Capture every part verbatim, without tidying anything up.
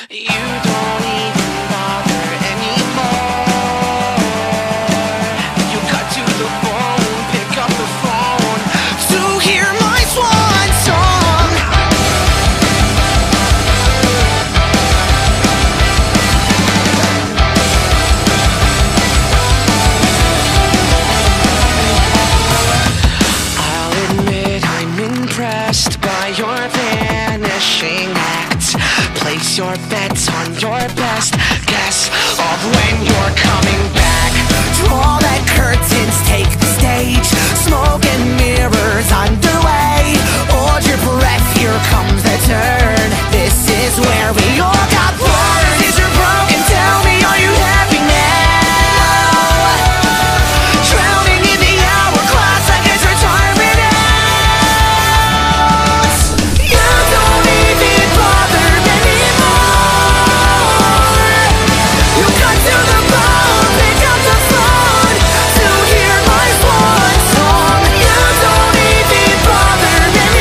You don't even bother anymore. You cut to the bone, pick up the phone to hear my swan song. I'll admit I'm impressed by your vanishing act. Place your bets on your best guess of when you're coming back. Draw that curtains, take the stage. Smoke and mirrors underway. Hold your breath, here comes the turn. This is where we all got burned. Is you're broken, tell me, are you happy now? Drowning in the hourglass, I guess retirement ends. You don't even bother anymore. You cut to the bone, pick up the phone to hear my swan song. You don't even bother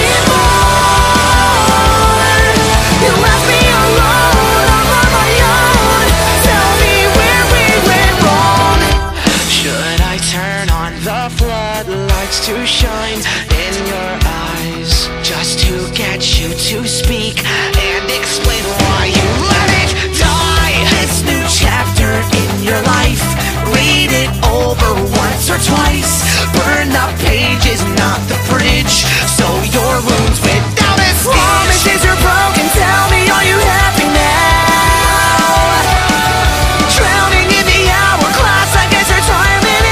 anymore. You left me alone, I'm on my own. Tell me where we went wrong. Should I turn on the floodlights to shine in your eyes, just to get you to speak and explain why you let it die? This new chapter in your life, read it over once or twice. Burn the pages, not the bridge, so your wounds without a stitch. Promises are broken, tell me, are you happy now? Drowning in the hourglass, I guess retirement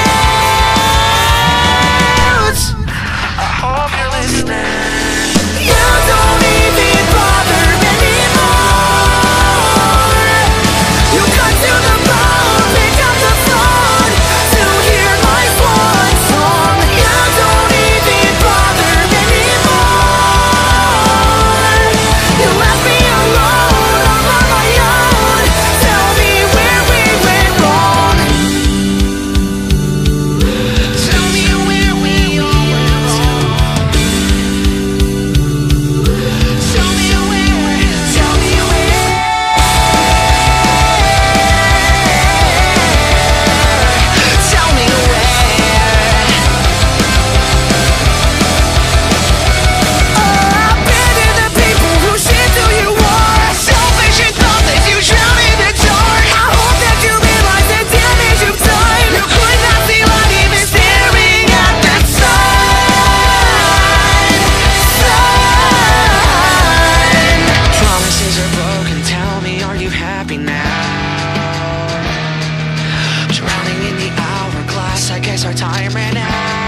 ends. I hope you're listening. You don't even bother anymore. You cut to the bone, pick up the phone to hear my swan song. You don't even bother anymore. You left me alone, I'm on my own. Tell me where we went wrong. Tell me where we all went wrong. Tell me where, tell me where. Tell me where. I've been in the people who shit till you are selfish and thoughtless, you drown in the dark. I hope that you realize the damage you've done. You could not see light even staring at that sun. Sun. Promises are broken, tell me, are you happy now? Drowning in the hourglass, I guess our time ran out.